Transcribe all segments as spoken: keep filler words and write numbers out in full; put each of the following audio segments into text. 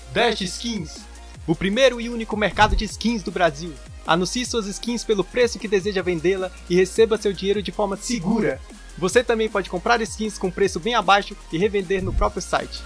Dash Skins, o primeiro e único mercado de skins do Brasil. Anuncie suas skins pelo preço que deseja vendê-la e receba seu dinheiro de forma segura. Você também pode comprar skins com preço bem abaixo e revender no próprio site.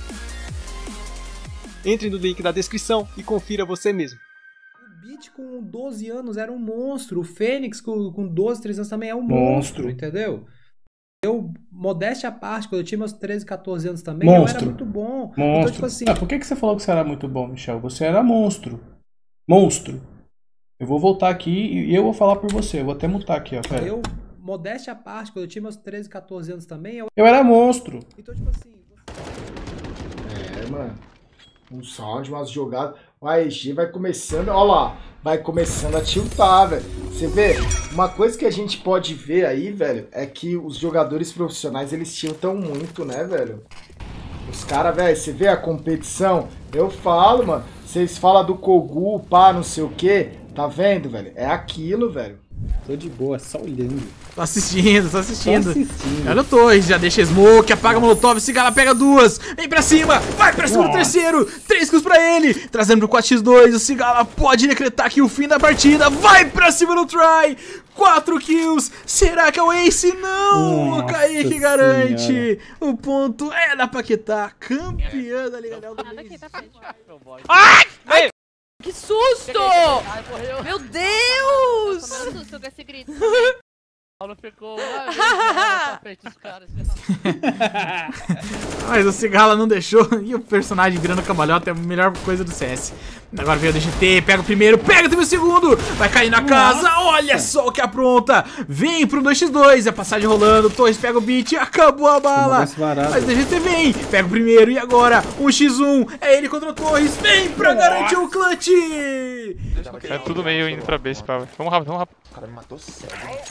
Entre no link da descrição e confira você mesmo. O Beat com doze anos era um monstro, o Fênix com, com doze, treze anos também é um monstro, monstro entendeu? Eu, modéstia à parte, quando eu tinha meus treze, quatorze anos também, monstro. Eu era muito bom. Monstro. Então, tipo assim... Ah, por que, que você falou que você era muito bom, Michel? Você era monstro. Monstro. Eu vou voltar aqui e eu vou falar por você. Eu vou até mutar aqui, ó. Pera. Eu, modéstia à parte, quando eu tinha meus treze, quatorze anos também, eu... Eu era monstro. Então, tipo assim... Você... É, mano. Um sound, umas jogadas. O A E G vai começando, ó lá, vai começando a tiltar, velho. Você vê, uma coisa que a gente pode ver aí, velho, é que os jogadores profissionais, eles tiltam muito, né, velho? Os caras, velho, você vê a competição, eu falo, mano, vocês falam do Kogu, pá, não sei o que, tá vendo, velho? É aquilo, velho. Tô de boa, só olhando. Tô assistindo, tô assistindo. Tô assistindo. Olha o Torres, já deixa Smoke, apaga o Molotov, Cigala pega duas, vem pra cima, vai pra cima do terceiro, três kills pra ele, trazendo pro quatro por dois, o Cigala pode decretar aqui o fim da partida, vai pra cima do try, quatro kills, será que é o Ace? Não, Nossa o Kaique garante, senhora. o ponto é da Paquetá, campeã da Liga Del do Aqui, tá frente. Ai! Ai! Que susto! Ai, morreu. Meu Deus! Tomei um susto com esse grito. O Paulo ficou lá, na frente dos caras. Mas o Cigala não deixou e o personagem virando cambalhota é a melhor coisa do C S. Agora veio o D G T, pega o primeiro, pega também o segundo, vai cair na casa, nossa. Olha só o que apronta, vem pro dois por dois, a passagem rolando, Torres pega o beat, acabou a bala, mas o D G T vem, pega o primeiro e agora um por um, é ele contra o Torres, vem pra nossa. Garantir o clutch! É tudo meio indo pra base, pá. Vamos rápido, vamos rápido. O cara me matou cego.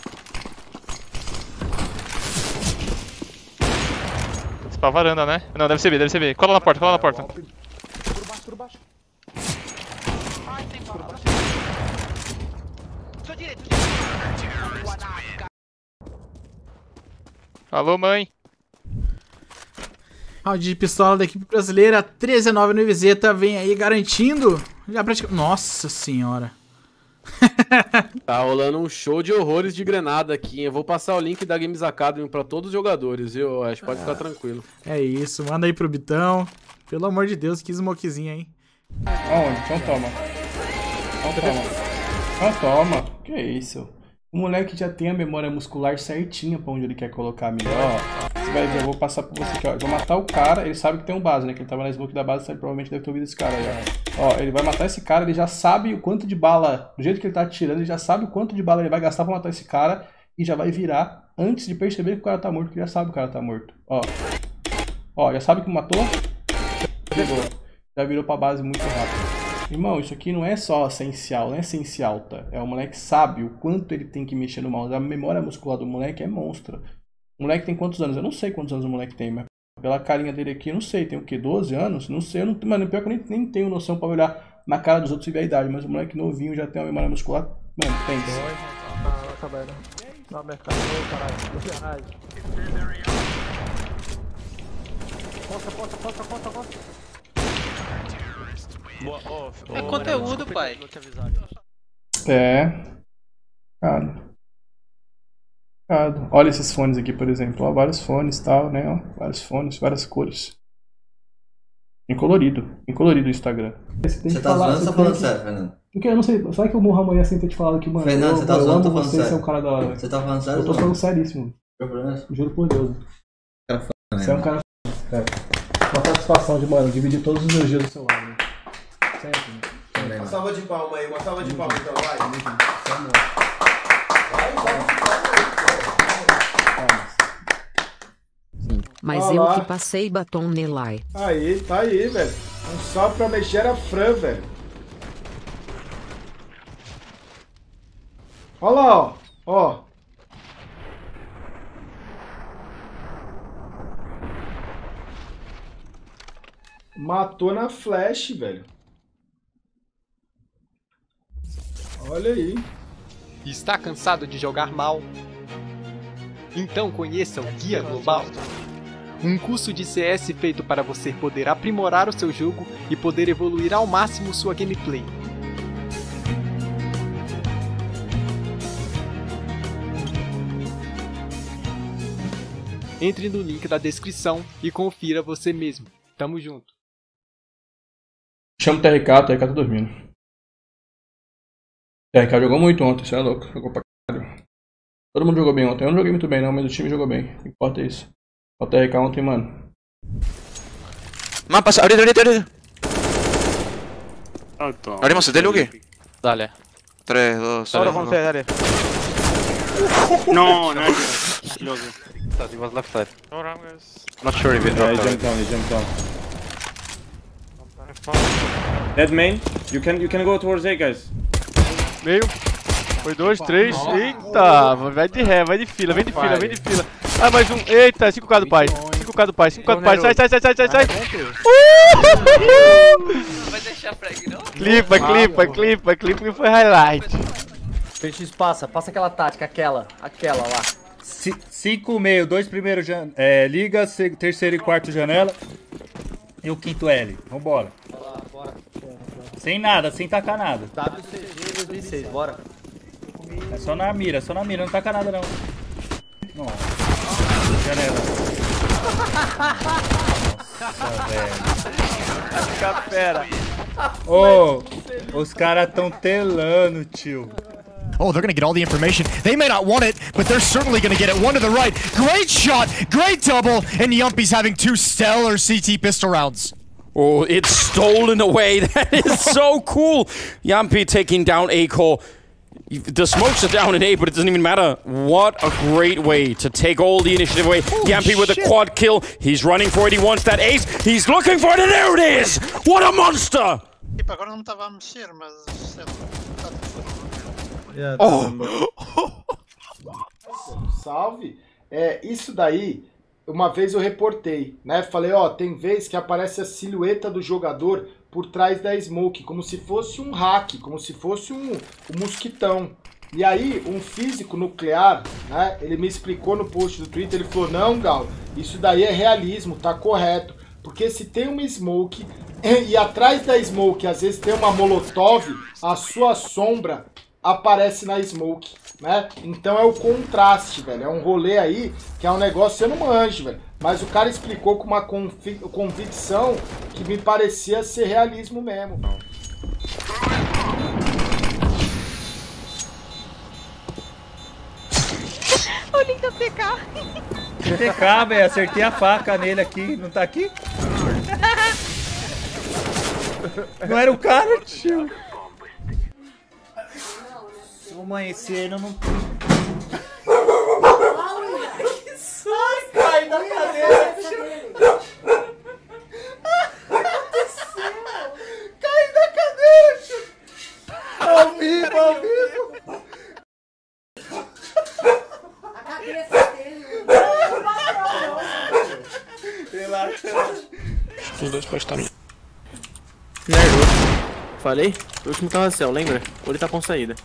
Pra varanda, né? Não, deve ser B, deve ser B. Cola na porta, cola na porta. Tudo baixo, tudo baixo. Ai, tem bala. Seu direito, Alô, mãe. Round de pistola da equipe brasileira, treze a nove no I V Z, vem aí garantindo. Já praticamente... Nossa senhora. Tá rolando um show de horrores de granada aqui, hein? Eu vou passar o link da Games Academy pra todos os jogadores, viu? Acho que pode ficar tranquilo. É isso, manda aí pro Bitão. Pelo amor de Deus, que smokezinha, hein? Aonde? Então toma. Então toma. Então toma. Que isso? O moleque já tem a memória muscular certinha pra onde ele quer colocar a mira. Ó, você vai ver, eu vou passar pra você aqui, ó. Eu vou matar o cara, ele sabe que tem um base, né? Que ele tava na smoke da base, sabe, provavelmente deve ter ouvido esse cara aí, ó. Ó, ele vai matar esse cara, ele já sabe o quanto de bala, do jeito que ele tá atirando, ele já sabe o quanto de bala ele vai gastar pra matar esse cara e já vai virar antes de perceber que o cara tá morto, que ele já sabe que o cara tá morto. Ó. Ó, já sabe que matou? Pegou. Já virou pra base muito rápido. Irmão, isso aqui não é só essencial, não é essencial, tá? É o moleque sabe o quanto ele tem que mexer no mouse. A memória muscular do moleque é monstra. O moleque tem quantos anos? Eu não sei quantos anos o moleque tem, mas pela carinha dele aqui, eu não sei. Tem o quê? doze anos? Não sei. Eu não, mano, pior que eu nem, nem tenho noção pra olhar na cara dos outros e ver a idade. Mas o moleque novinho já tem uma memória muscular. Mano, tem. Posta, posta, posta, posta, posta. Boa, oh, É oh, conteúdo, desculpa, pai. É. Cara. Cara. Olha esses fones aqui, por exemplo. Ó, vários fones e tal, né? Ó, vários fones, várias cores. Em colorido. Em colorido o Instagram. Você, você tá zoando ou tá falando que... sério, Fernando? Porque eu não sei. Será que eu morro amanhã sem ter te falado que, mano, Fernando, eu, você tá eu zoando, amo tá você, falando você é um cara da hora. Você tá falando sério? Eu tô falando seríssimo. Problema? Juro por Deus. Cara foda, você é um cara foda, cara. Uma satisfação de, mano, dividir todos os meus dias do seu lado, né? Sempre, né? Uma salva de palma aí, uma salva de palma então, vai. Vai, salva de palma aí. Mas Olha eu lá. que passei batom Nelai. Aí, tá aí, velho. Um salve pra mexer a Fran, velho. Olha lá, ó. Ó. Matou na flash, velho. Olha aí. Está cansado de jogar mal? Então conheça o Guia Global. Um curso de C S feito para você poder aprimorar o seu jogo e poder evoluir ao máximo sua gameplay. Entre no link da descrição e confira você mesmo. Tamo junto. Chama o T R K, o T R K tá dormindo. O T R K jogou muito ontem, você é louco. Jogou pra caralho. Todo mundo jogou bem ontem. Eu não joguei muito bem não, mas o time jogou bem. O que importa é isso. O T R K ontem, mano. Man, pasa, abrid, abrid, abrid. Alto. ¿Abrimos el Luki? Dale. tres, dos, Ahora uno. con C, dale. No, no. Loki. He was left side. Not sure if it Yeah, he dropped jumped down, he jumped down. Dead main. You can, you can go towards A, guys. Meio. Foi dois, três. Eita, vai de ré, vai de fila, vem de fila, vem de fila. Ah, mais um. Eita, cinco K do pai. cinco K do pai, cinco K do pai. Sai, sai, sai, sai, sai, sai. Não vai deixar frag, não? Clipa, clipa, clipa, clipa que foi highlight. P X passa, passa aquela tática, aquela, aquela lá. cinco, meio, dois primeiros é, liga, terceiro e quarto janela. E o quinto L. Vambora. Bora, bora. Sem nada, sem tacar nada. W C G dois mil e seis, bora. É só na mira, só na mira, não taca nada não. Nossa. Janela. Nossa, velho. Fica fera. Ô, oh, os caras tão telando, tio. Oh, they're gonna get all the information. They may not want it, but they're certainly gonna get it. One to the right. Great shot, great double, and Yumpy's having two stellar C T pistol rounds. Oh, it's stolen away. That is so cool. Yumpy taking down A-Core. The smokes are down in A, but it doesn't even matter. What a great way to take all the initiative away. Yumpy with a quad kill. He's running for it. He wants that ace. He's looking for it, and there it is. What a monster. Tipo, agora não estava a mexer, mas... Yeah, oh. Salve. É, isso daí, uma vez eu reportei, né? Falei, ó, tem vez que aparece a silhueta do jogador por trás da smoke, como se fosse um hack, como se fosse um, um mosquitão. E aí, um físico nuclear, né? Ele me explicou no post do Twitter, ele falou, não, Gal, isso daí é realismo, tá correto. Porque se tem uma smoke e atrás da smoke, às vezes tem uma molotov, a sua sombra aparece na smoke, né? Então é o contraste, velho. É um rolê aí que é um negócio que eu não manjo, velho. Mas o cara explicou com uma convic convicção que me parecia ser realismo mesmo. O link da T K. T K, velho. Acertei a faca nele aqui. Não tá aqui? Não era o cara, tio. Se eu amanhecer, eu não... Ai, cai da cadeira. Cai da cadeira, tio. Ao vivo, ao vivo. A cabeça dele. Relaxa, relaxa. Os dois podem estar no... Nerdou. Falei? O último carrossel, lembra? Ou ele tá com saída.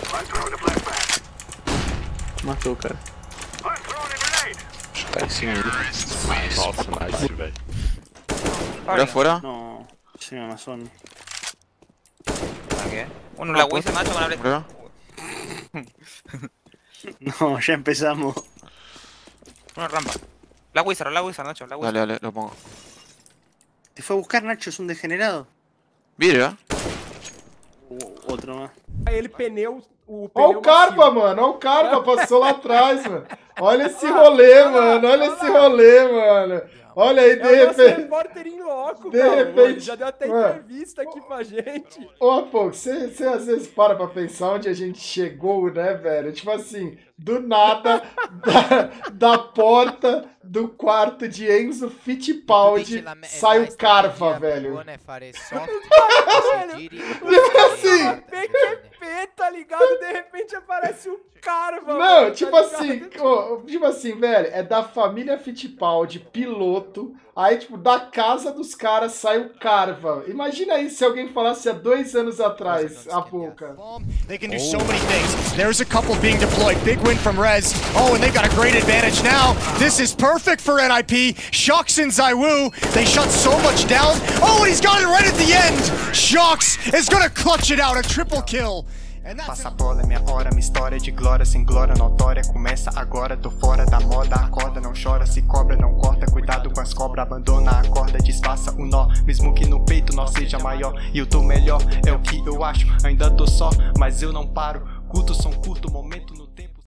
Matou o cara. Tá em cima dele. Nossa, nice, velho. Fuera, fuera. No, sí, Amazon. ¿Qué? Uno, la Wii se macho con la Prueba. No, ya empezamos. Uno, rampa. La Wizard, la Wizard, Nacho, la Wizard. Dale, dale, lo pongo. Te fue a buscar, Nacho, es un degenerado. Vidrio, O, outro más. Ele pneu... O Olha o Carpa, mano. Olha o Carpa, passou lá atrás, mano. Olha esse rolê, mano. Olha esse rolê, mano. Olha aí, de é repente... repórter em loco, de cara, repente... mano. Já deu até mano. entrevista aqui pra gente. Ô, pô, você, você às vezes para pra pensar onde a gente chegou, né, velho? Tipo assim, do nada, da, da porta do quarto de Enzo Fittipaldi sai o Carva, velho. Assim... P Q P, tá ligado? De repente aparece o Carva. Não, mano, tipo tá assim, ó, tipo assim, velho, é da família Fittipaldi, piloto, aí, tipo, da casa dos caras sai o Carva. Imagina aí se alguém falasse há dois anos atrás, a pouca. They can do so many things. There's a couple being deployed. Big win from Rez. Oh, and they've got a great advantage now. This is perfect for N I P. Shox and Zywoo, they shut so much down. Oh, and he's got it right at the end. Shox is gonna clutch it out, a triple kill. Passa a bola, minha hora, minha história de glória sem glória notória. Começa agora, tô fora da moda. Acorda, não chora, se cobra, não corta. Cuidado com as cobras, abandona a corda. Desfaça o nó, mesmo que no peito nó seja maior. E eu tô melhor, é o que eu acho. Ainda tô só, mas eu não paro. Curto som curto, momento no tempo.